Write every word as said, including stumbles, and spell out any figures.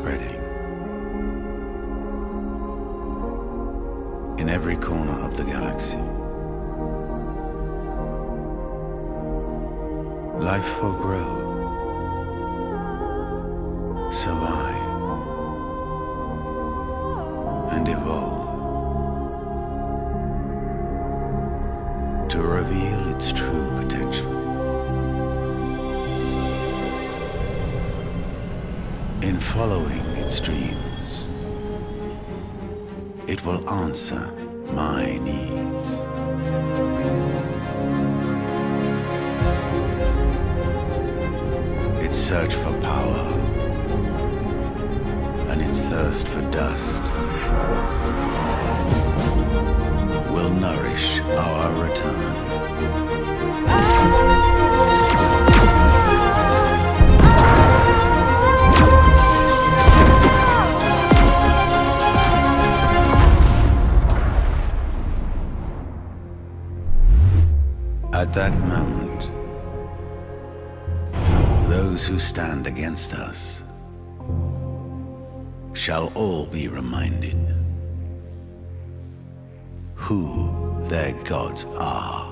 spreading. In every corner of the galaxy, life will grow, survive, and evolve to reveal its true potential. In following its dreams, it will answer my needs. Its search for power and its thirst for dust will nourish our return. At that moment, those who stand against us shall all be reminded who their gods are.